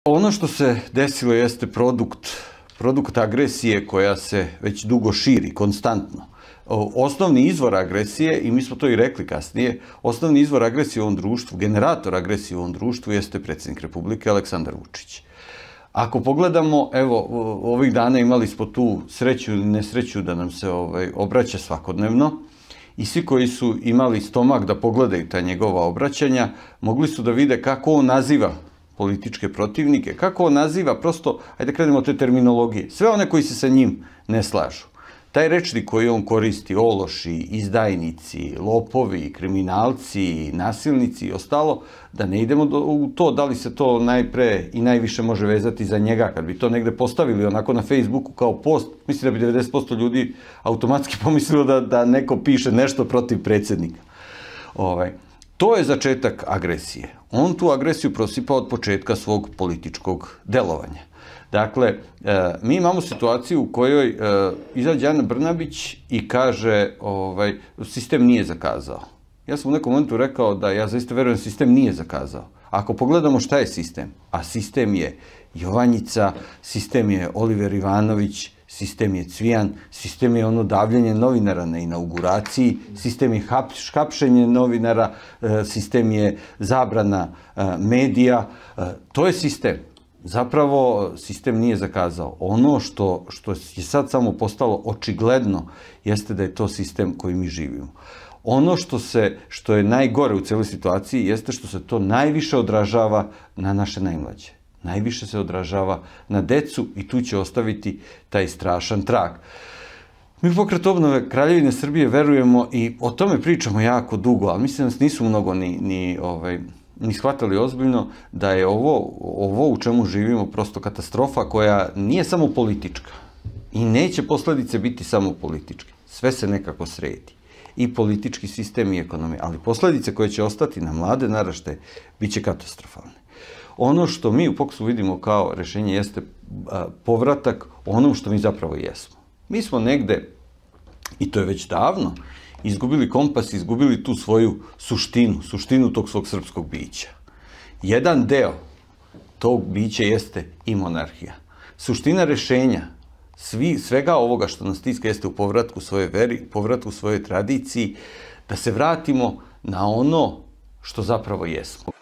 Ono što se desilo jeste produkt agresije koja se već dugo širi, konstantno. Osnovni izvor agresije, i mi smo to i rekli kasnije, osnovni izvor agresije u ovom društvu, generator agresije u ovom društvu jeste predsjednik Republike Aleksandar Vučić. Ako pogledamo, evo, ovih dana imali smo tu sreću ili nesreću da nam se obraća svakodnevno i svi koji su imali stomak da pogledaju ta njegova obraćanja, mogli su da vide kako on naziva političke protivnike, kako on naziva prosto, ajde krenemo od te terminologije, sve one koji se sa njim ne slažu. Taj rečnik koji on koristi, ološi, izdajnici, lopovi, kriminalci, nasilnici i ostalo, da ne idemo u to da li se to najpre i najviše može vezati za njega. Kad bi to negde postavili onako na Facebooku kao post, mislim da bi 90% ljudi automatski pomislilo da neko piše nešto protiv predsjednika. To je začetak agresije. On tu agresiju prosipa od početka svog političkog delovanja. Dakle, mi imamo situaciju u kojoj izađe Ana Brnabić i kaže sistem nije zakazao. Ja sam u nekom momentu rekao da ja zaista verujem da sistem nije zakazao. Ako pogledamo šta je sistem, a sistem je Jovanjica, sistem je Oliver Ivanović, sistem je Cvijan, sistem je ono davljenje novinara na inauguraciji, sistem je hapšenje novinara, sistem je zabrana medija, to je sistem. Zapravo, sistem nije zakazao. Ono što je sad samo postalo očigledno jeste da je to sistem koji mi živimo. Ono što je najgore u cijeloj situaciji jeste što se to najviše odražava na naše najmlađe. Najviše se odražava na decu i tu će ostaviti taj strašan trag. Mi u Pokret obnove Kraljevine Srbije verujemo i o tome pričamo jako dugo, ali mislim da nas nisu mnogo ni shvatali ozbiljno da je ovo u čemu živimo prosto katastrofa koja nije samo politička i neće posledice biti samo političke. Sve se nekako sredi. I politički sistem i ekonomija, ali posledice koje će ostati na mlade naraštaje bit će katastrofalne. Ono što mi u POKS-u vidimo kao rešenje jeste povratak onom što mi zapravo jesmo. Mi smo negde, i to je već davno, izgubili kompas, izgubili tu svoju suštinu tog svog srpskog bića. Jedan deo tog bića jeste i monarhija. Suština rešenja svega ovoga što nas tiska jeste u povratku svoje veri, povratku svojoj tradiciji, da se vratimo na ono što zapravo jesmo.